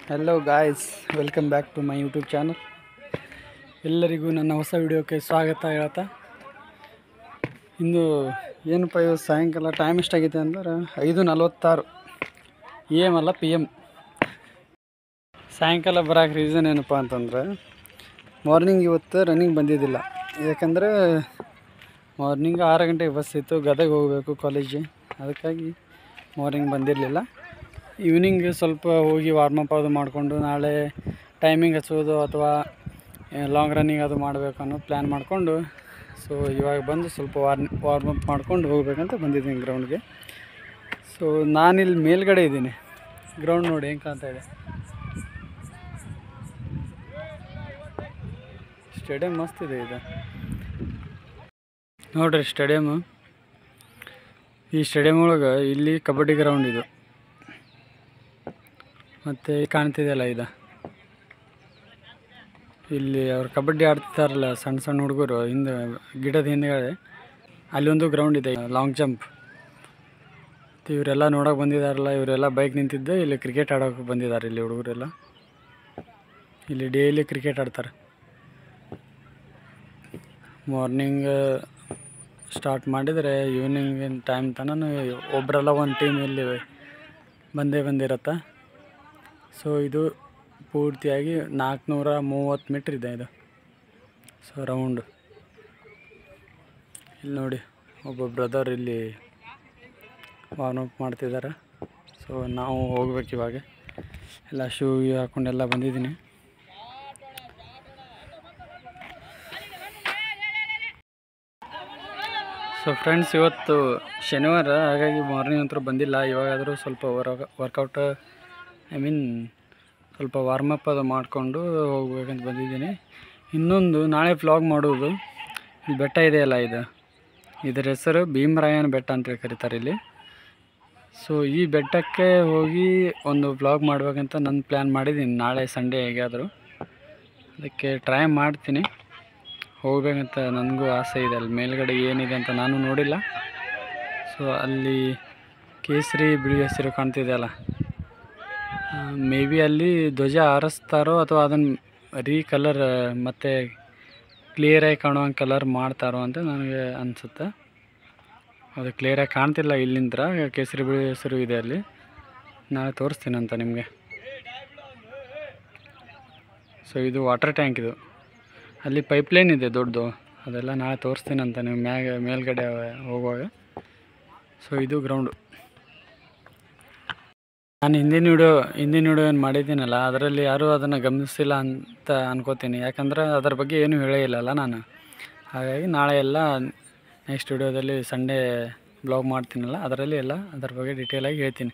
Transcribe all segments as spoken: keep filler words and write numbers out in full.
Hello guys, welcome back to my YouTube channel. ಎಲ್ಲರಿಗೂ ನನ್ನ ಹೊಸ ವಿಡಿಯೋಕ್ಕೆ ಸ್ವಾಗತ ಹೇಳ್ತಾ, ಇಂದು ಏನಪ್ಪ ಇವತ್ತು ಸಾಯಂಕಾಲ ಟೈಮ್ ಎಷ್ಟಾಗೈತೆ ಅಂದ್ರೆ ಐದು ನಲ್ವತ್ತಾರು ಎ ಎಮ್ ಅಲ್ಲ ಪಿ ಎಮ್. ಸಾಯಂಕಾಲ ಬರೋಕೆ ರೀಸನ್ ಏನಪ್ಪ ಅಂತಂದ್ರೆ ಮಾರ್ನಿಂಗ್ ಇವತ್ತು ರನ್ನಿಂಗ್ ಬಂದಿದ್ದಿಲ್ಲ. ಯಾಕಂದರೆ ಮಾರ್ನಿಂಗ್ ಆರು ಗಂಟೆಗೆ ಬಸ್ ಇತ್ತು, ಗದಗ ಹೋಗಬೇಕು ಕಾಲೇಜಿಗೆ, ಅದಕ್ಕಾಗಿ ಮಾರ್ನಿಂಗ್ ಬಂದಿರಲಿಲ್ಲ. ಈವ್ನಿಂಗ್ ಸ್ವಲ್ಪ ಹೋಗಿ ವಾರ್ಮಪ್ ಅದು ಮಾಡಿಕೊಂಡು ನಾಳೆ ಟೈಮಿಂಗ್ ಹಚ್ಚೋದು ಅಥವಾ ಲಾಂಗ್ ರನ್ನಿಂಗ್ ಅದು ಮಾಡಬೇಕು ಅನ್ನೋ ಪ್ಲ್ಯಾನ್ ಮಾಡಿಕೊಂಡು, ಸೊ ಇವಾಗ ಬಂದು ಸ್ವಲ್ಪ ವಾರ್ಮ್ ವಾರ್ಮಪ್ ಮಾಡ್ಕೊಂಡು ಹೋಗ್ಬೇಕಂತ ಬಂದಿದ್ದೀನಿ ಗ್ರೌಂಡ್ಗೆ. ಸೊ ನಾನಿಲ್ಲಿ ಮೇಲ್ಗಡೆ ಇದ್ದೀನಿ, ಗ್ರೌಂಡ್ ನೋಡಿ ಹೆಂಗೆ ಕಾಣ್ತಾ ಇದೆ. ಸ್ಟೇಡಿಯಮ್ ಮಸ್ತ್ ಇದೆ ಇದು ನೋಡ್ರಿ. ಸ್ಟೇಡಿಯಮ್ಮು ಈ ಸ್ಟೇಡಿಯಮ್ ಒಳಗೆ ಇಲ್ಲಿ ಕಬಡ್ಡಿ ಗ್ರೌಂಡ್ ಇದು, ಮತ್ತು ಕಾಣ್ತಿದೆಯಲ್ಲ ಇದು, ಇಲ್ಲಿ ಅವ್ರು ಕಬಡ್ಡಿ ಆಡ್ತಿದ್ದಾರಲ್ಲ ಸಣ್ಣ ಸಣ್ಣ ಹುಡುಗರು ಹಿಂದೆ ಗಿಡದ ಹಿಂದುಗಡೆ ಅಲ್ಲಿ ಒಂದು ಗ್ರೌಂಡ್ ಇದೆ, ಲಾಂಗ್ ಜಂಪ್. ಇವರೆಲ್ಲ ನೋಡೋಕೆ ಬಂದಿದ್ದಾರಲ್ಲ, ಇವರೆಲ್ಲ ಬೈಕ್ ನಿಂತಿದ್ದೆ ಇಲ್ಲಿ ಕ್ರಿಕೆಟ್ ಆಡೋಕೆ ಬಂದಿದ್ದಾರೆ. ಇಲ್ಲಿ ಹುಡುಗರೆಲ್ಲ ಇಲ್ಲಿ ಡೈಲಿ ಕ್ರಿಕೆಟ್ ಆಡ್ತಾರೆ. ಮಾರ್ನಿಂಗ್ ಸ್ಟಾರ್ಟ್ ಮಾಡಿದರೆ ಈವ್ನಿಂಗ್ ಟೈಮ್ ತನಕ ಒಬ್ಬರೆಲ್ಲ ಒಂದು ಟೀಮ್ ಇಲ್ಲಿ ಬಂದೇ ಬಂದಿರತ್ತೆ. ಸೊ ಇದು ಪೂರ್ತಿಯಾಗಿ ನಾಲ್ಕುನೂರ ಮೂವತ್ತು ಮೀಟ್ರ್ ಇದೆ ಇದು. ಸೊ ರೌಂಡು ಇಲ್ಲಿ ನೋಡಿ, ಒಬ್ಬ ಬ್ರದರ್ ಇಲ್ಲಿ ವಾರ್ಮಪ್ ಮಾಡ್ತಿದ್ದಾರೆ. ಸೊ ನಾವು ಹೋಗ್ಬೇಕು ಇವಾಗ. ಎಲ್ಲ ಶೂ ಹಾಕ್ಕೊಂಡೆಲ್ಲ ಬಂದಿದ್ದೀನಿ. ಸೊ ಫ್ರೆಂಡ್ಸ್, ಇವತ್ತು ಶನಿವಾರ, ಹಾಗಾಗಿ ಮಾರ್ನಿಂಗ್ ಅಂತೂ ಬಂದಿಲ್ಲ. ಇವಾಗಾದರೂ ಸ್ವಲ್ಪ ವರ್ಕ ವರ್ಕೌಟ್ ಐ ಮೀನ್ ಸ್ವಲ್ಪ ವಾರ್ಮಪ್ ಅದು ಮಾಡಿಕೊಂಡು ಹೋಗ್ಬೇಕಂತ ಬಂದಿದ್ದೀನಿ. ಇನ್ನೊಂದು ನಾಳೆ ವ್ಲಾಗ್ ಮಾಡೋದು, ಈ ಬೆಟ್ಟ ಇದೆಯಲ್ಲ ಇದು, ಇದರ ಹೆಸರು ಭೀಮರಾಯನ ಬೆಟ್ಟ ಅಂತೇಳಿ ಕರೀತಾರೆ ಇಲ್ಲಿ. ಸೊ ಈ ಬೆಟ್ಟಕ್ಕೆ ಹೋಗಿ ಒಂದು ವ್ಲಾಗ್ ಮಾಡ್ಬೇಕಂತ ನಾನು ಪ್ಲ್ಯಾನ್ ಮಾಡಿದ್ದೀನಿ. ನಾಳೆ ಸಂಡೇ ಹೇಗಾದರೂ ಅದಕ್ಕೆ ಟ್ರೈ ಮಾಡ್ತೀನಿ, ಹೋಗ್ಬೇಕಂತ ನನಗೂ ಆಸೆ ಇದೆ. ಅಲ್ಲಿ ಮೇಲ್ಗಡೆ ಏನಿದೆ ಅಂತ ನಾನು ನೋಡಿಲ್ಲ. ಸೊ ಅಲ್ಲಿ ಕೇಸರಿ ಬಿಳಿ ಹಸಿರು ಕಾಣ್ತಿದೆಯಲ್ಲ, ಮೇ ಬಿ ಅಲ್ಲಿ ಧ್ವಜ ಹಾರಿಸ್ತಾರೋ ಅಥವಾ ಅದನ್ನು ರೀ ಕಲರ್ ಮತ್ತು ಕ್ಲಿಯರಾಗಿ ಕಾಣುವಂಗೆ ಕಲರ್ ಮಾಡ್ತಾರೋ ಅಂತ ನನಗೆ ಅನಿಸುತ್ತೆ. ಅದು ಕ್ಲಿಯರಾಗಿ ಕಾಣ್ತಿಲ್ಲ ಇಲ್ಲಿಂದ. ಕೇಸರಿ ಬಿಳಿ ಹೆಸರು ಇದೆ ಅಲ್ಲಿ, ನಾಳೆ ತೋರಿಸ್ತೀನಂತ ನಿಮಗೆ. ಸೊ ಇದು ವಾಟರ್ ಟ್ಯಾಂಕ್, ಇದು ಅಲ್ಲಿ ಪೈಪ್ಲೈನ್ ಇದೆ ದೊಡ್ಡದು, ಅದೆಲ್ಲ ನಾಳೆ ತೋರಿಸ್ತೀನಂತ ನೀವು ಮ್ಯಾಗ ಮೇಲ್ಗಡೆ ಹೋಗುವಾಗ. ಸೊ ಇದು ಗ್ರೌಂಡು. ನಾನು ಹಿಂದಿನ ವಿಡಿಯೋ ಹಿಂದಿನ ವಿಡಿಯೋ ಏನು ಮಾಡಿದ್ದೀನಲ್ಲ, ಅದರಲ್ಲಿ ಯಾರೂ ಅದನ್ನು ಗಮನಿಸಿಲ್ಲ ಅಂತ ಅನ್ಕೋತೀನಿ. ಯಾಕಂದ್ರೆ ಅದರ ಬಗ್ಗೆ ಏನೂ ಹೇಳೇ ಇಲ್ಲಲ್ಲ ನಾನು. ಹಾಗಾಗಿ ನಾಳೆ ಎಲ್ಲ ನೆಕ್ಸ್ಟ್ ವಿಡಿಯೋದಲ್ಲಿ ಸಂಡೇ ಬ್ಲಾಗ್ ಮಾಡ್ತೀನಲ್ಲ, ಅದರಲ್ಲಿ ಎಲ್ಲ ಅದರ ಬಗ್ಗೆ ಡೀಟೇಲಾಗಿ ಹೇಳ್ತೀನಿ.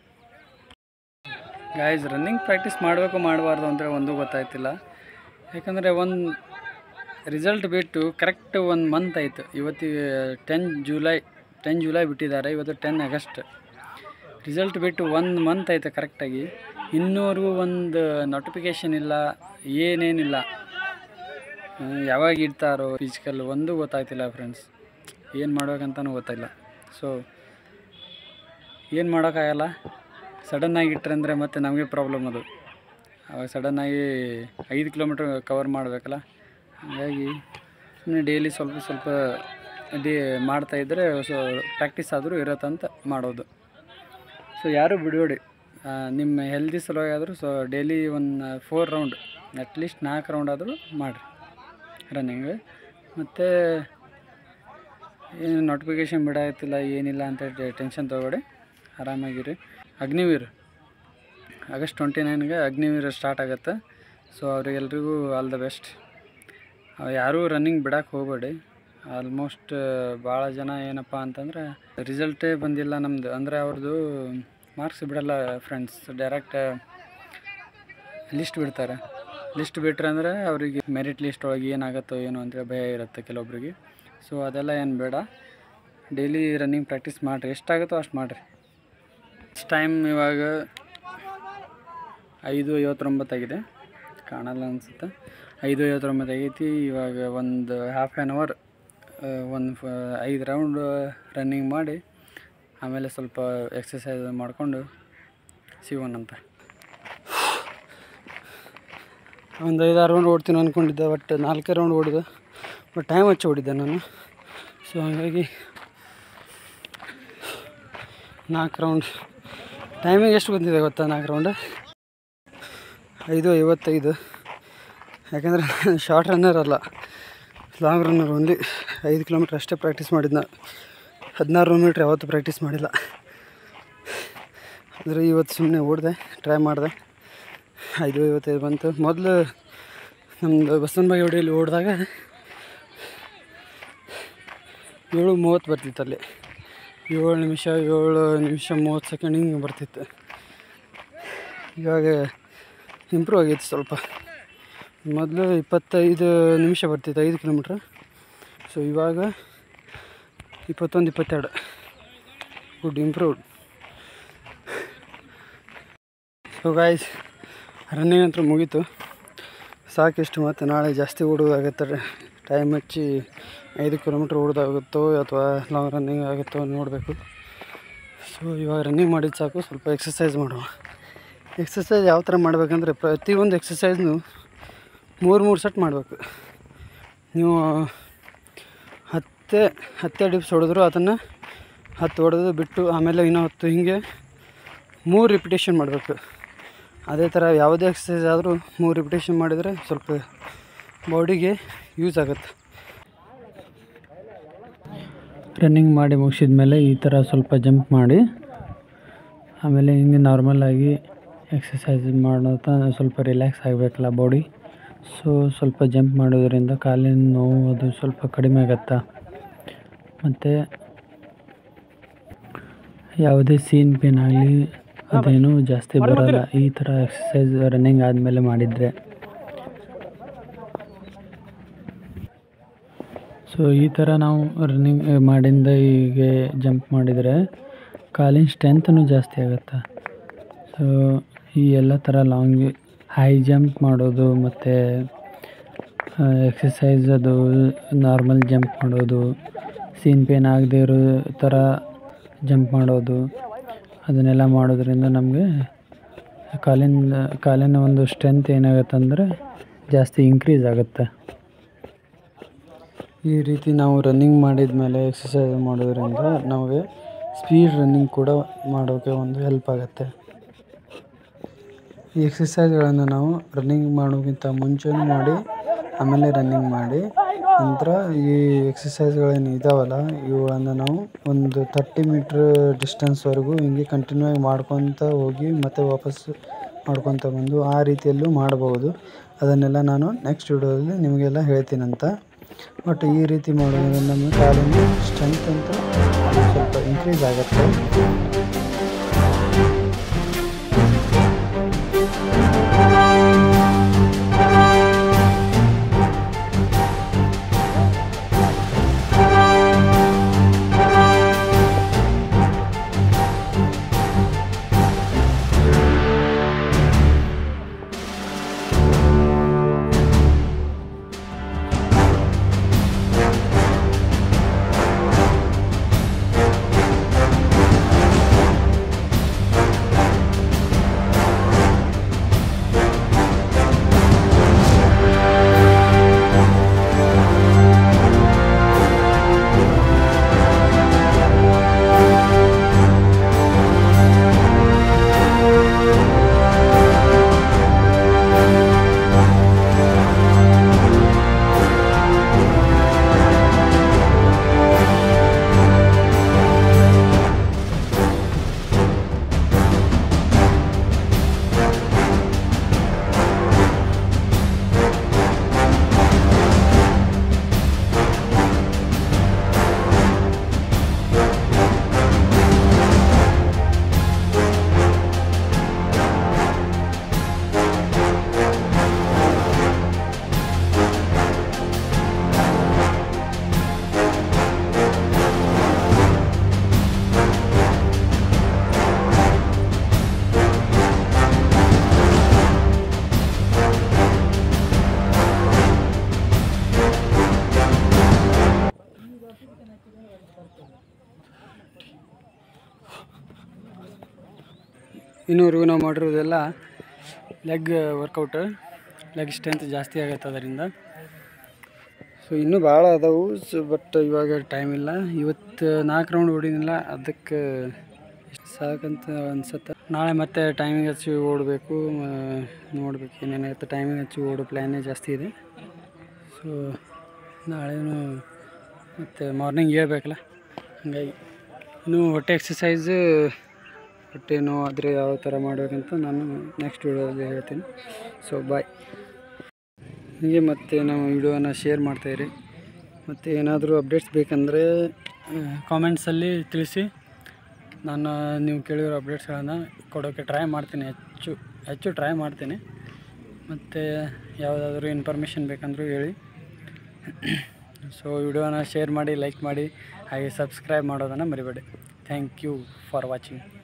ಗಾಯ್ಸ್, ರನ್ನಿಂಗ್ ಪ್ರಾಕ್ಟೀಸ್ ಮಾಡಬೇಕು ಮಾಡಬಾರ್ದು ಅಂದರೆ ಒಂದೂ ಗೊತ್ತಾಯ್ತಿಲ್ಲ. ಯಾಕಂದರೆ ಒಂದು ರಿಸಲ್ಟ್ ಬಿಟ್ಟು ಕರೆಕ್ಟ್ ಒಂದು ಮಂತ್ ಆಯಿತು. ಇವತ್ತಿಗೆ ಟೆನ್ ಜುಲೈ ಟೆನ್ ಜುಲೈ ಬಿಟ್ಟಿದ್ದಾರೆ, ಇವತ್ತು ಟೆನ್ ಆಗಸ್ಟ್. ರಿಸಲ್ಟ್ ಬಿಟ್ಟು ಒಂದು ಮಂತ್ ಆಯಿತು ಕರೆಕ್ಟಾಗಿ. ಇನ್ನೂವರೆಗೂ ಒಂದು ನೋಟಿಫಿಕೇಷನ್ ಇಲ್ಲ, ಏನೇನಿಲ್ಲ. ಯಾವಾಗ ಇಡ್ತಾರೋ ಫಿಸಿಕಲ್ ಒಂದೂ ಗೊತ್ತಾಯ್ತಿಲ್ಲ ಫ್ರೆಂಡ್ಸ್. ಏನು ಮಾಡ್ಬೇಕಂತನೂ ಗೊತ್ತಾಯಿಲ್ಲ. ಸೊ ಏನು ಮಾಡೋಕ್ಕಾಗಲ್ಲ, ಸಡನ್ನಾಗಿ ಇಟ್ಟರೆ ಅಂದರೆ ಮತ್ತೆ ನಮಗೆ ಪ್ರಾಬ್ಲಮ್ ಅದು. ಅವಾಗ ಸಡನ್ನಾಗಿ ಐದು ಕಿಲೋಮೀಟ್ರ್ ಕವರ್ ಮಾಡಬೇಕಲ್ಲ, ಹಾಗಾಗಿ ಸುಮ್ಮನೆ ಡೈಲಿ ಸ್ವಲ್ಪ ಸ್ವಲ್ಪ ಡೇ ಮಾಡ್ತಾಯಿದ್ರೆ ಸೊ ಪ್ರಾಕ್ಟೀಸ್ ಆದರೂ ಇರತ್ತಂತ ಮಾಡೋದು. ಸೊ ಯಾರೂ ಬಿಡಬೇಡಿ, ನಿಮ್ಮ ಹೆಲ್ದಿ ಸಲುವಾಗಿ ಆದರೂ ಸೊ ಡೈಲಿ ಒಂದು ಫೋರ್ ರೌಂಡ್ ಅಟ್ಲೀಸ್ಟ್ ನಾಲ್ಕು ರೌಂಡ್ ಆದರೂ ಮಾಡಿರಿ ರನ್ನಿಂಗ್. ಮತ್ತು ಏನು ನೋಟಿಫಿಕೇಷನ್ ಬಿಡಾಯ್ತಿಲ್ಲ ಏನಿಲ್ಲ ಅಂತ ಟೆನ್ಷನ್ ತೊಗೊಬೇಡಿ, ಆರಾಮಾಗಿರಿ. ಅಗ್ನಿವೀರ್ ಆಗಸ್ಟ್ ಟ್ವೆಂಟಿ ನೈನ್ಗೆ ಅಗ್ನಿವೀರ್ ಸ್ಟಾರ್ಟ್ ಆಗುತ್ತೆ. ಸೊ ಅವರಿಗೆಲ್ರಿಗೂ ಆಲ್ ದ ಬೆಸ್ಟ್. ಯಾರೂ ರನ್ನಿಂಗ್ ಬಿಡೋಕ್ಕೆ ಹೋಗಬೇಡಿ. ಆಲ್ಮೋಸ್ಟ್ ಭಾಳ ಜನ ಏನಪ್ಪ ಅಂತಂದರೆ ರಿಸಲ್ಟೇ ಬಂದಿಲ್ಲ ನಮ್ಮದು ಅಂದರೆ ಅವ್ರದ್ದು ಮಾರ್ಕ್ಸ್ ಬಿಡಲ್ಲ ಫ್ರೆಂಡ್ಸ್, ಡೈರೆಕ್ಟ್ ಲಿಸ್ಟ್ ಬಿಡ್ತಾರೆ. ಲಿಸ್ಟ್ ಬಿಟ್ಟರೆ ಅಂದರೆ ಅವರಿಗೆ ಮೆರಿಟ್ ಲಿಸ್ಟ್ ಒಳಗೆ ಏನಾಗುತ್ತೋ ಏನೋ ಅಂತೇಳಿ ಭಯ ಇರುತ್ತೆ ಕೆಲವೊಬ್ರಿಗೆ. ಸೊ ಅದೆಲ್ಲ ಏನು ಬೇಡ, ಡೈಲಿ ರನ್ನಿಂಗ್ ಪ್ರಾಕ್ಟೀಸ್ ಮಾಡಿರಿ, ಎಷ್ಟಾಗುತ್ತೋ ಅಷ್ಟು ಮಾಡಿರಿ. ನೆಕ್ಸ್ಟ್ ಟೈಮ್ ಇವಾಗ ಐದು ಐವತ್ತೊಂಬತ್ತಾಗಿದೆ, ಕಾಣಲ್ಲ ಅನಿಸುತ್ತೆ. ಐದು ಐವತ್ತೊಂಬತ್ತು ಆಗೈತಿ. ಇವಾಗ ಒಂದು ಹಾಫ್ ಆ್ಯನ್ ಅವರ್ ಒಂದು ಫ ಐದು ರೌಂಡ್ ರನ್ನಿಂಗ್ ಮಾಡಿ ಆಮೇಲೆ ಸ್ವಲ್ಪ ಎಕ್ಸಸೈಸ್ ಮಾಡಿಕೊಂಡು ಸಿಗೋಣಂತ. ಒಂದು ಐದಾರು ರೌಂಡ್ ಓಡ್ತೀನಿ ಅಂದ್ಕೊಂಡಿದ್ದೆ, ಬಟ್ ನಾಲ್ಕೇ ರೌಂಡ್ ಓಡಿದೆ. ಬಟ್ ಟೈಮ್ ಹಚ್ಚಿ ಓಡಿದ್ದೆ ನಾನು. ಸೊ ಹಾಗಾಗಿ ನಾಲ್ಕು ರೌಂಡ್ ಟೈಮಿಂಗ್ ಎಷ್ಟು ಬಂದಿದೆ ಗೊತ್ತಾ? ನಾಲ್ಕು ರೌಂಡ್ ಐದು ಐವತ್ತೈದು. ಯಾಕಂದರೆ ಶಾರ್ಟ್ ರನ್ನರ್ ಅಲ್ಲ, ಲಾಂಗ್ ರನ್ನರ್. ಓನ್ಲಿ ಐದು ಕಿಲೋಮೀಟ್ರ್ ಅಷ್ಟೇ ಪ್ರಾಕ್ಟೀಸ್ ಮಾಡಿದ್ನ. ಹದಿನಾರು ಮೀಟ್ರ್ ಯಾವತ್ತೂ ಪ್ರಾಕ್ಟೀಸ್ ಮಾಡಿಲ್ಲ. ಅಂದರೆ ಇವತ್ತು ಸುಮ್ಮನೆ ಓಡಿದೆ, ಟ್ರೈ ಮಾಡಿದೆ. ಐದು ಐವತ್ತೈದು ಬಂತು. ಮೊದಲು ನಮ್ಮದು ಬಸವನ ಬಾಗೇವಾಡಿಯಲ್ಲಿ ಓಡಿದಾಗ ಏಳು ಮೂವತ್ತು ಬರ್ತಿತ್ತು. ಅಲ್ಲಿ ಏಳು ನಿಮಿಷ ಏಳು ನಿಮಿಷ ಮೂವತ್ತು ಸೆಕೆಂಡ್ ಹಿಂಗೆ ಬರ್ತಿತ್ತು. ಇವಾಗ ಇಂಪ್ರೂವ್ ಆಗೈತೆ ಸ್ವಲ್ಪ. ಮೊದಲು ಇಪ್ಪತ್ತೈದು ನಿಮಿಷ ಬರ್ತಿತ್ತು ಐದು ಕಿಲೋಮೀಟ್ರ್. ಸೊ ಇವಾಗ ಇಪ್ಪತ್ತೊಂದು ಇಪ್ಪತ್ತೆರಡು. Good improved. So guys, running ಅಂತೂ ಮುಗೀತು, ಸಾಕಿಷ್ಟು. ಮತ್ತು ನಾಳೆ ಜಾಸ್ತಿ ಓಡೋದಾಗತ್ತೆ. ಟೈಮ್ ಹಚ್ಚಿ ಐದು ಕಿಲೋಮೀಟ್ರ್ ಓಡೋದಾಗುತ್ತೋ ಅಥವಾ ಲಾಂಗ್ ರನ್ನಿಂಗ್ ಆಗುತ್ತೋ ನೋಡಬೇಕು. ಸೊ ಇವಾಗ ರನ್ನಿಂಗ್ ಮಾಡಿದ್ದು ಸಾಕು, ಸ್ವಲ್ಪ ಎಕ್ಸಸೈಸ್ ಮಾಡುವ. ಎಕ್ಸಸೈಸ್ ಯಾವ ಥರ ಮಾಡಬೇಕಂದ್ರೆ, ಪ್ರತಿಯೊಂದು ಎಕ್ಸಸೈಸ್ನು ಮೂರು ಮೂರು ಸೆಟ್ ಮಾಡಬೇಕು. ನೀವು ಹತ್ತೇ ಹತ್ತೇ ಡಿಪ್ಸ್ ಹೊಡೆದ್ರು ಅದನ್ನು ಹತ್ತು ಹೊಡೆದು ಬಿಟ್ಟು ಆಮೇಲೆ ಇನ್ನೂ ಹತ್ತು, ಹೀಗೆ ಮೂರು ರಿಪಿಟೇಷನ್ ಮಾಡಬೇಕು. ಅದೇ ಥರ ಯಾವುದೇ ಎಕ್ಸಸೈಸ್ ಆದರೂ ಮೂರು ರಿಪಿಟೇಷನ್ ಮಾಡಿದರೆ ಸ್ವಲ್ಪ ಬಾಡಿಗೆ ಯೂಸ್ ಆಗುತ್ತೆ. ರನ್ನಿಂಗ್ ಮಾಡಿ ಮುಗಿಸಿದ ಮೇಲೆ ಈ ಥರ ಸ್ವಲ್ಪ ಜಂಪ್ ಮಾಡಿ ಆಮೇಲೆ ಹಿಂಗೆ ನಾರ್ಮಲಾಗಿ ಎಕ್ಸಸೈಸ್ ಮಾಡೋತಾ ಸ್ವಲ್ಪ ರಿಲ್ಯಾಕ್ಸ್ ಆಗಬೇಕಲ್ಲ ಬಾಡಿ. ಸೊ ಸ್ವಲ್ಪ ಜಂಪ್ ಮಾಡೋದ್ರಿಂದ ಕಾಲಿನ ನೋವು ಅದು ಸ್ವಲ್ಪ ಕಡಿಮೆ ಆಗುತ್ತೆ. ಮತ್ತು ಯಾವುದೇ ಸೀನ್ ಪೇನ್ ಆಗಲಿ ಅದೇನೂ ಜಾಸ್ತಿ ಬರೋಲ್ಲ ಈ ಥರ ಎಕ್ಸಸೈಸ್ ರನ್ನಿಂಗ್ ಆದಮೇಲೆ ಮಾಡಿದರೆ. ಸೊ ಈ ಥರ ನಾವು ರನ್ನಿಂಗ್ ಮಾಡಿಂದ ಹೀಗೆ ಜಂಪ್ ಮಾಡಿದರೆ ಕಾಲಿನ ಸ್ಟ್ರೆಂತನೂ ಜಾಸ್ತಿ ಆಗುತ್ತೆ. ಸೊ ಈ ಎಲ್ಲ ಥರ ಲಾಂಗ್ ಹೈ ಜಂಪ್ ಮಾಡೋದು ಮತ್ತು ಎಕ್ಸಸೈಸ್ ಅದು ನಾರ್ಮಲ್ ಜಂಪ್ ಮಾಡೋದು, ಸೀನ್ ಪೇನ್ ಆಗದೇ ಇರೋ ಥರ ಜಂಪ್ ಮಾಡೋದು, ಅದನ್ನೆಲ್ಲ ಮಾಡೋದ್ರಿಂದ ನಮಗೆ ಕಾಲಿನ ಕಾಲಿನ ಒಂದು ಸ್ಟ್ರೆಂತ್ ಏನಾಗುತ್ತೆ ಅಂದರೆ ಜಾಸ್ತಿ ಇನ್ಕ್ರೀಸ್ ಆಗುತ್ತೆ. ಈ ರೀತಿ ನಾವು ರನ್ನಿಂಗ್ ಮಾಡಿದ ಮೇಲೆ ಎಕ್ಸಸೈಸ್ ಮಾಡೋದ್ರಿಂದ ನಮಗೆ ಸ್ಪೀಡ್ ರನ್ನಿಂಗ್ ಕೂಡ ಮಾಡೋಕ್ಕೆ ಒಂದು ಹೆಲ್ಪ್ ಆಗುತ್ತೆ. ಈ ಎಕ್ಸಸೈಸ್ಗಳನ್ನು ನಾವು ರನ್ನಿಂಗ್ ಮಾಡೋಕ್ಕಿಂತ ಮುಂಚೆನೂ ಮಾಡಿ ಆಮೇಲೆ ರನ್ನಿಂಗ್ ಮಾಡಿ ನಂತರ ಈ ಎಕ್ಸಸೈಸ್ಗಳೇನು ಇದ್ದಾವಲ್ಲ ಇವುಗಳನ್ನು ನಾವು ಒಂದು ತರ್ಟಿ ಮೀಟ್ರ್ ಡಿಸ್ಟೆನ್ಸ್ವರೆಗೂ ಹಿಂಗೆ ಕಂಟಿನ್ಯೂ ಆಗಿ ಮಾಡ್ಕೊತ ಹೋಗಿ ಮತ್ತು ವಾಪಸ್ ಮಾಡ್ಕೊತ ಬಂದು ಆ ರೀತಿಯಲ್ಲೂ ಮಾಡಬಹುದು. ಅದನ್ನೆಲ್ಲ ನಾನು ನೆಕ್ಸ್ಟ್ ವಿಡಿಯೋದಲ್ಲಿ ನಿಮಗೆಲ್ಲ ಹೇಳ್ತೀನಂತ. ಬಟ್ ಈ ರೀತಿ ಮಾಡೋದ್ರಿಂದ ನಮ್ಮ ಕಾಲಿನ ಸ್ಟ್ರೆಂತ್ ಅಂತ ಸ್ವಲ್ಪ ಇನ್ಕ್ರೀಸ್ ಆಗುತ್ತೆ. ಇನ್ನೂವರೆಗೂ ನಾವು ಮಾಡಿರೋದೆಲ್ಲ ಲೆಗ್ ವರ್ಕೌಟ್. ಲೆಗ್ ಸ್ಟ್ರೆಂತ್ ಜಾಸ್ತಿ ಆಗೈತೆ ಅದರಿಂದ. ಸೊ ಇನ್ನೂ ಭಾಳ ಅದಾವು. ಸೊ ಬಟ್ ಇವಾಗ ಟೈಮ್ ಇಲ್ಲ. ಇವತ್ತು ನಾಲ್ಕು ರೌಂಡ್ ಓಡಿನಿಲ್ಲ, ಅದಕ್ಕೆ ಸಾಕಂತ ಅನ್ಸುತ್ತೆ. ನಾಳೆ ಮತ್ತೆ ಟೈಮಿಂಗ್ ಹಚ್ಚಿ ಓಡಬೇಕು, ನೋಡ್ಬೇಕು ಏನೇನಾಗುತ್ತೆ. ಟೈಮಿಂಗ್ ಹಚ್ಚಿ ಓಡೋ ಪ್ಲ್ಯಾನೇ ಜಾಸ್ತಿ ಇದೆ. ಸೊ ನಾಳೆನೂ ಮತ್ತು ಮಾರ್ನಿಂಗ್ ಹೇಳ್ಬೇಕಲ್ಲ, ಹಾಗಾಗಿ ಇನ್ನೂ ಹೊಟ್ಟೆ ಎಕ್ಸಸೈಸು ಹೊಟ್ಟೆ ನೋವು ಆದರೆ ಯಾವ ಥರ ಮಾಡಬೇಕಂತ ನಾನು ನೆಕ್ಸ್ಟ್ ವಿಡಿಯೋದಲ್ಲಿ ಹೇಳ್ತೀನಿ. So bye. ಹೀಗೆ ಮತ್ತು ನಾವು ವಿಡಿಯೋನ ಶೇರ್ ಮಾಡ್ತಾಯಿರಿ. ಮತ್ತು ಏನಾದರೂ ಅಪ್ಡೇಟ್ಸ್ ಬೇಕಂದರೆ ಕಾಮೆಂಟ್ಸಲ್ಲಿ ತಿಳಿಸಿ. ನಾನು ನೀವು ಕೇಳಿರೋ ಅಪ್ಡೇಟ್ಸ್ಗಳನ್ನು ಕೊಡೋಕ್ಕೆ ಟ್ರೈ ಮಾಡ್ತೀನಿ, ಹೆಚ್ಚು ಹೆಚ್ಚು ಟ್ರೈ ಮಾಡ್ತೀನಿ. ಮತ್ತು ಯಾವುದಾದ್ರೂ ಇನ್ಫಾರ್ಮೇಷನ್ ಬೇಕಂದ್ರೂ ಹೇಳಿ. ಸೊ ವಿಡಿಯೋನ ಶೇರ್ ಮಾಡಿ, ಲೈಕ್ ಮಾಡಿ, ಹಾಗೆ ಸಬ್ಸ್ಕ್ರೈಬ್ ಮಾಡೋದನ್ನು ಮರಿಬೇಡಿ. Thank you for watching.